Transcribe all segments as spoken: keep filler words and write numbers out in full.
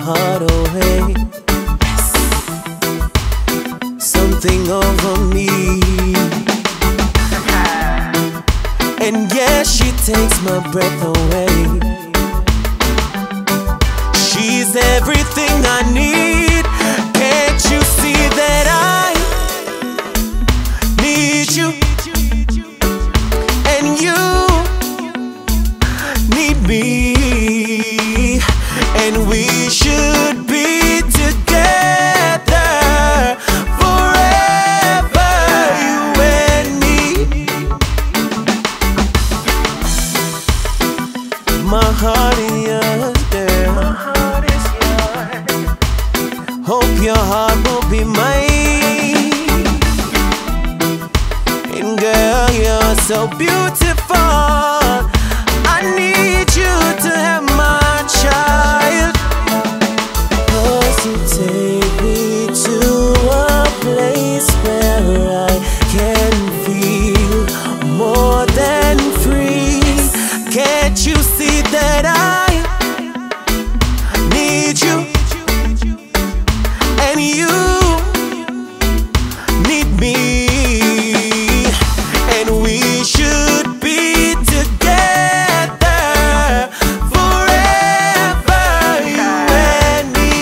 heart away. Something over me. And yeah, she takes my breath away. She's everything I need. Can't you see that I need you? And you need me. And we should be together forever, you and me. My heart is yours, girl. My heart is yours. Hope your heart will be mine. And girl, you're so beautiful. I need you to have my child. 'Cause you take me to a place where I can feel more than free. Can't you see that I need you? And you need me. And we should be together forever, you and me.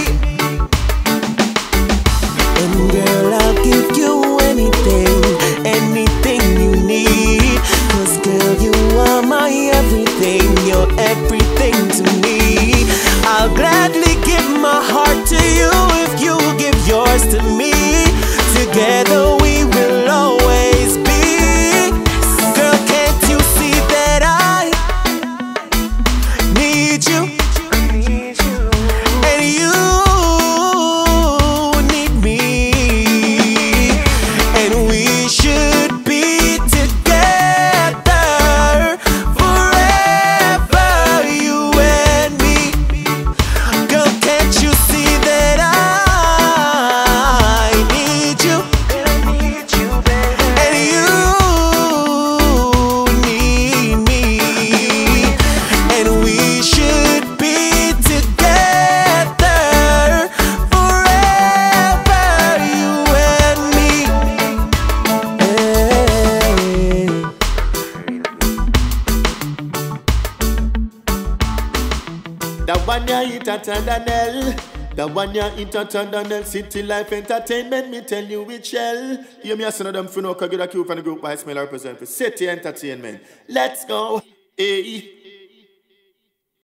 And girl, I'll give you anything, anything you need. 'Cause girl, you are my everything, you're everything to me. I'll gladly give my heart to you if you give yours to me. Together we will always be. Girl, can't you see that I need you? And you need me. And we should be together forever, you and me. Girl, can't you see that I need you? And you need me. And we should be together forever, you and me. Hey. The one ya eat at Tandernel, the one ya eat at Tandernel, City Life Entertainment, me tell you which shell. You me a son of them for no, cause you the cue from the group I smell represent for City Entertainment. Let's go, hey.